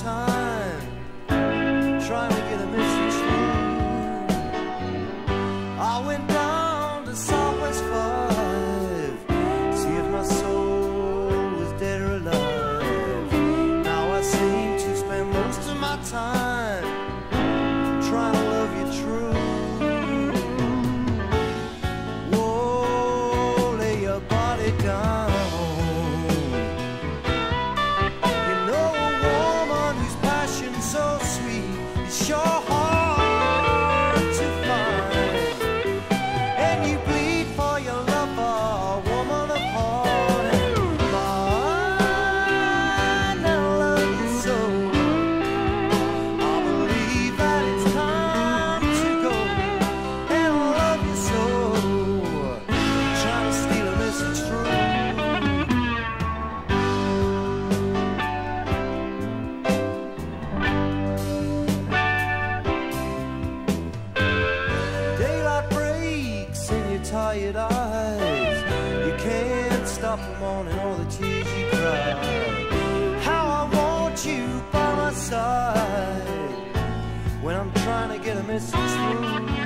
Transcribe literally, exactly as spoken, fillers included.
time trying to get a message through. I went down to S W five, see if my soul was dead or alive. Now I seem to spend most of my time trying to love you true. Whoa, lay your body down. So sweet, it's sure hard to find, and you bleed for your lover, woman of heart and mind. I love you so, I believe that it's time to go, and I love you so, trying to steal a message through. Tired eyes, you can't stop the morning or the tears you cry. How I want you by my side when I'm trying to get a message through.